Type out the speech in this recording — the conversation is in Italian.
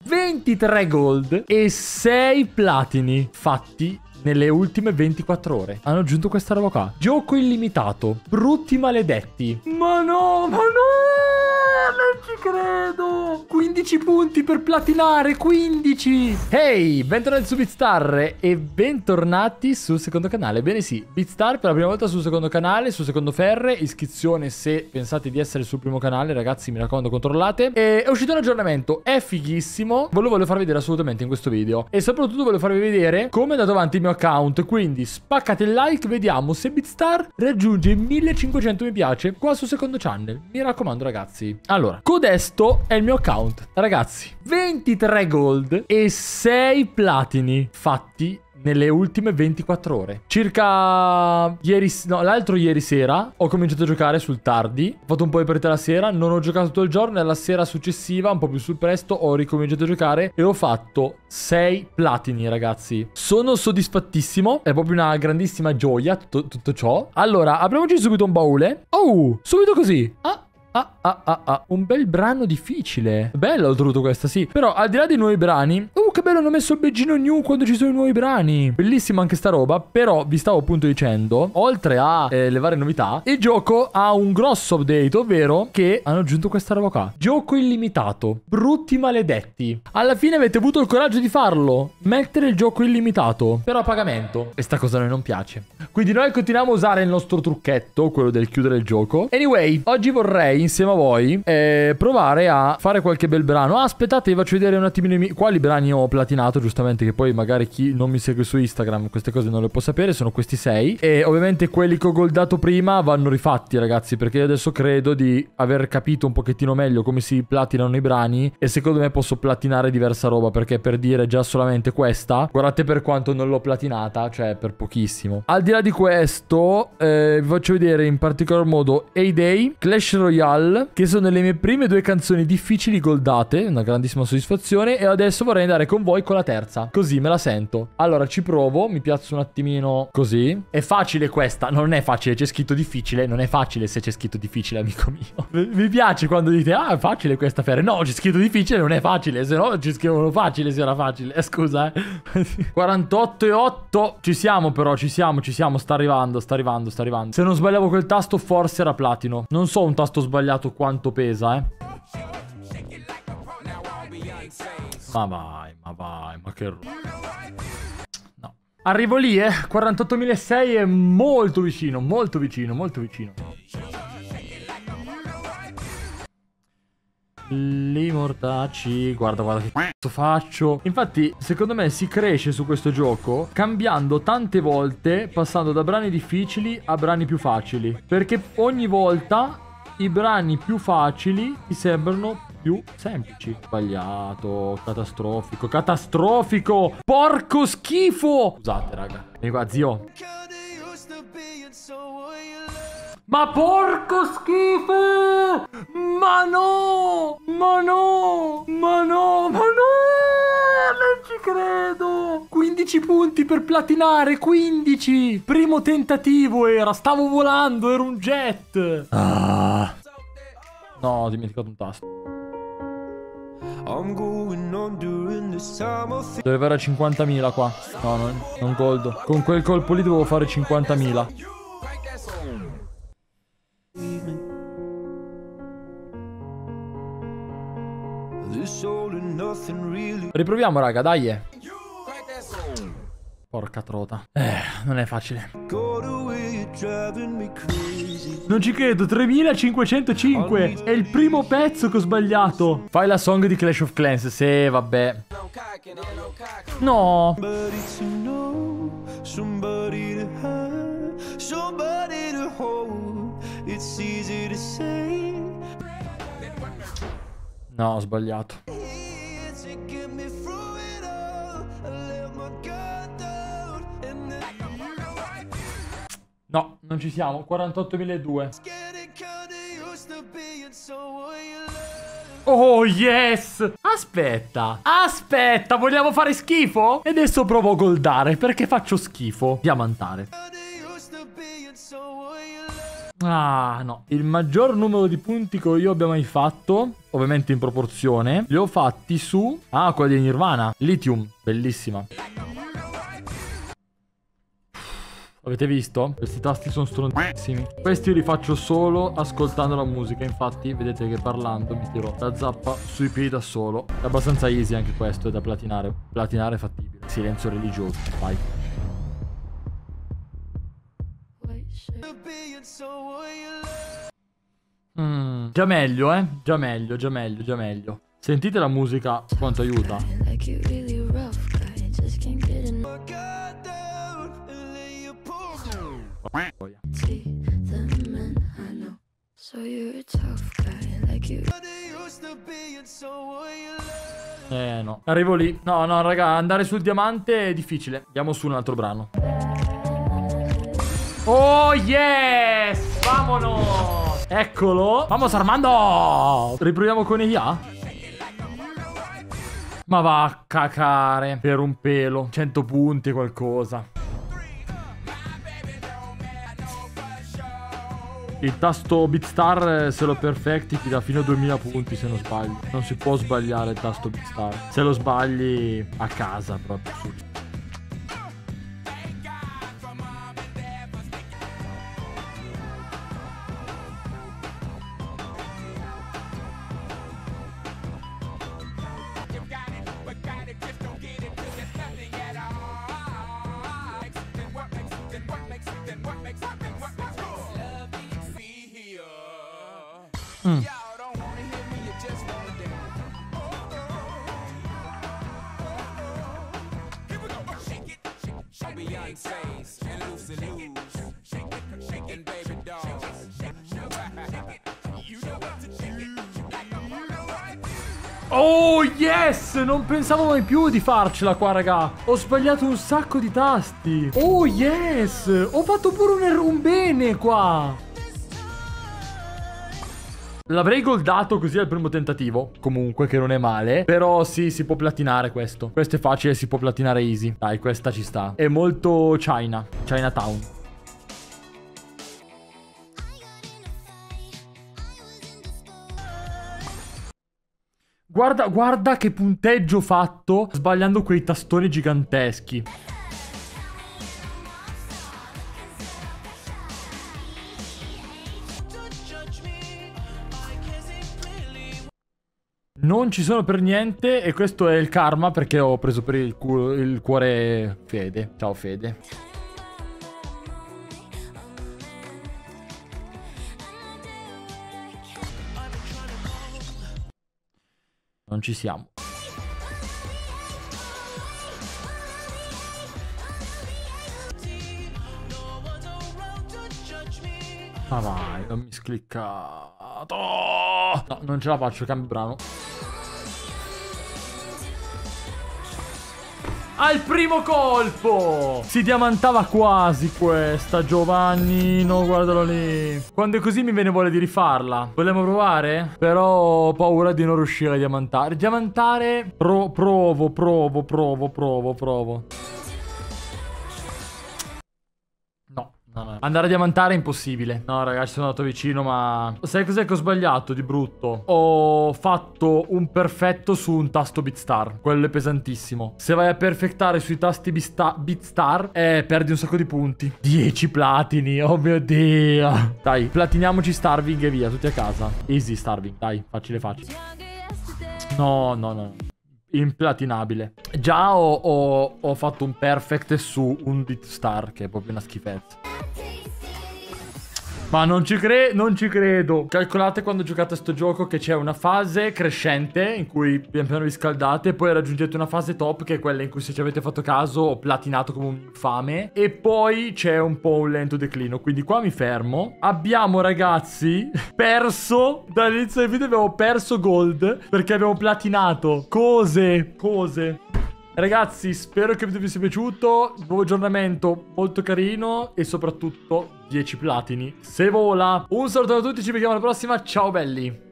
23 gold e 6 platini fatti nelle ultime 24 ore. Hanno aggiunto questa roba qua. Gioco illimitato. Brutti maledetti. Ma no, ma no! Non ci credo. 15 punti per platinare. 15. Hey, bentornati su Beatstar e bentornati sul secondo canale. Bene sì, Beatstar per la prima volta sul secondo canale, sul secondo ferre. Iscrizione se pensate di essere sul primo canale, ragazzi, mi raccomando, controllate. E è uscito un aggiornamento, è fighissimo. Ve lo voglio far vedere assolutamente in questo video. E soprattutto voglio farvi vedere come è andato avanti il mio account. Quindi spaccate il like, vediamo se Beatstar raggiunge 1500 mi piace qua sul secondo channel. Mi raccomando, ragazzi. Allora, codesto è il mio account. Ragazzi, 23 gold e 6 platini fatti nelle ultime 24 ore. Circa l'altro ieri sera ho cominciato a giocare sul tardi. Ho fatto un po' di partita la sera, non ho giocato tutto il giorno e la sera successiva, un po' più sul presto, ho ricominciato a giocare e ho fatto 6 platini, ragazzi. Sono soddisfattissimo, è proprio una grandissima gioia tutto ciò. Allora, apriamoci subito un baule. Oh, subito così. Un bel brano difficile. Bella oltretutto questa, sì. Però al di là dei nuovi brani, che bello, hanno messo il beggino new quando ci sono i nuovi brani. Bellissima anche sta roba. Però vi stavo appunto dicendo, oltre a le varie novità, il gioco ha un grosso update, ovvero che hanno aggiunto questa roba qua. Gioco illimitato. Brutti maledetti. Alla fine avete avuto il coraggio di farlo. Mettere il gioco illimitato, però a pagamento. E sta cosa a noi non piace. Quindi noi continuiamo a usare il nostro trucchetto, quello del chiudere il gioco. Anyway, oggi vorrei insieme a voi provare a fare qualche bel brano. Aspettate, vi faccio vedere un attimino quali brani ho platinato, giustamente, che poi magari chi non mi segue su Instagram queste cose non le può sapere. Sono questi 6 e ovviamente quelli che ho goldato prima vanno rifatti, ragazzi, perché io adesso credo di aver capito un pochettino meglio come si platinano i brani e secondo me posso platinare diversa roba, perché per dire già solamente questa, guardate per quanto non l'ho platinata, cioè per pochissimo. Al di là di questo vi faccio vedere in particolar modo Heyday, Clash Royale, che sono le mie prime 2 canzoni difficili goldate, una grandissima soddisfazione. E adesso vorrei andare con voi con la terza, così me la sento. Allora ci provo, mi piazzo un attimino così. È facile questa, non è facile, c'è scritto difficile. Non è facile se c'è scritto difficile, amico mio. Mi piace quando dite è facile questa ferre. No, c'è scritto difficile, non è facile. Se no ci scrivono facile se era facile. Scusa 48 e 8. Ci siamo però, ci siamo. Sta arrivando. Se non sbagliavo quel tasto forse era platino. Non so un tasto sbagliato quanto pesa, Ma vai, ma che... No. Arrivo lì, 48.006 è molto vicino. Li mortacci. Guarda che cazzo faccio. Infatti secondo me si cresce su questo gioco cambiando tante volte, passando da brani difficili a brani più facili, perché ogni volta i brani più facili ti sembrano più semplici. Sbagliato. Catastrofico. Porco schifo. Scusate, raga. Vieni qua, zio. Ma porco schifo! Ma no! Non ci credo! 15 punti per platinare, 15! Primo tentativo era, stavo volando, era un jet! No, ho dimenticato un tasto. Dovevo avere 50.000 qua. No, non goldo. Con quel colpo lì dovevo fare 50.000. Riproviamo, raga, dai. Porca trota. Non è facile. Non ci credo, 3505. È il primo pezzo che ho sbagliato. Fai la song di Clash of Clans. Sì, vabbè. No. No, ho sbagliato. No, non ci siamo. 48.002. Oh, yes! Aspetta, vogliamo fare schifo? E adesso provo a goldare, perché faccio schifo. Diamantare. Ah, no. Il maggior numero di punti che io abbia mai fatto, ovviamente in proporzione, li ho fatti su... Ah, quella di Nirvana. Lithium. Bellissima. Avete visto? Questi tasti sono stronzissimi. Questi io li faccio solo ascoltando la musica. Infatti, vedete che parlando mi tiro la zappa sui piedi da solo. È abbastanza easy anche questo, è da platinare. Platinare è fattibile. Silenzio religioso. Vai. Già meglio, Già meglio, già meglio, già meglio. Sentite la musica quanto aiuta. No. Arrivo lì. No, no, raga, andare sul diamante è difficile. Andiamo su un altro brano. Oh, yes! Vamonos! Eccolo. Vamos, Armando! Riproviamo con IA? Ma va a cacare. Per un pelo. 100 punti qualcosa. Il tasto Beatstar, se lo perfecti, ti dà fino a 2000 punti se non sbagli. Non si può sbagliare il tasto Beatstar. Se lo sbagli a casa proprio. Oh yes! Non pensavo mai più di farcela qua, raga. Ho sbagliato un sacco di tasti. Oh yes! Ho fatto pure un bene qua. L'avrei goldato così al primo tentativo. Comunque, che non è male. Però sì, si può platinare questo. Questo è facile, si può platinare easy. Dai, questa ci sta. È molto Chinatown. Guarda che punteggio ho fatto sbagliando quei tastoni giganteschi. Non ci sono per niente e questo è il karma perché ho preso per il cuore Fede. Ciao Fede. Non ci siamo. Ma vai, non mi scliccato. No, non ce la faccio, cambio brano. Al primo colpo! Si diamantava quasi questa, Giovanni. No, guardalo lì. Quando è così mi viene voglia di rifarla. Vogliamo provare? Però ho paura di non riuscire a diamantare. Diamantare... Provo. No. Andare a diamantare è impossibile. No, ragazzi, sono andato vicino, ma... Sai cos'è che ho sbagliato di brutto? Ho fatto un perfetto su un tasto Beatstar. Quello è pesantissimo. Se vai a perfettare sui tasti Beatstar, perdi un sacco di punti. 10 platini, oh mio Dio. Dai, platiniamoci Starving e via, tutti a casa. Easy Starving, dai, facile. No. Implatinabile. Già ho fatto un perfect su un Beatstar, che è proprio una schifezza. Ma non ci credo. Calcolate quando giocate a sto gioco che c'è una fase crescente in cui pian piano vi scaldate, poi raggiungete una fase top che è quella in cui, se ci avete fatto caso, ho platinato come un infame, e poi c'è un po' un lento declino. Quindi qua mi fermo. Abbiamo, ragazzi, perso dall'inizio del video. Abbiamo perso gold perché abbiamo platinato cose. Ragazzi, spero che il video vi sia piaciuto. Nuovo aggiornamento molto carino e soprattutto 10 platini se vola. Un saluto a tutti, ci vediamo alla prossima. Ciao belli.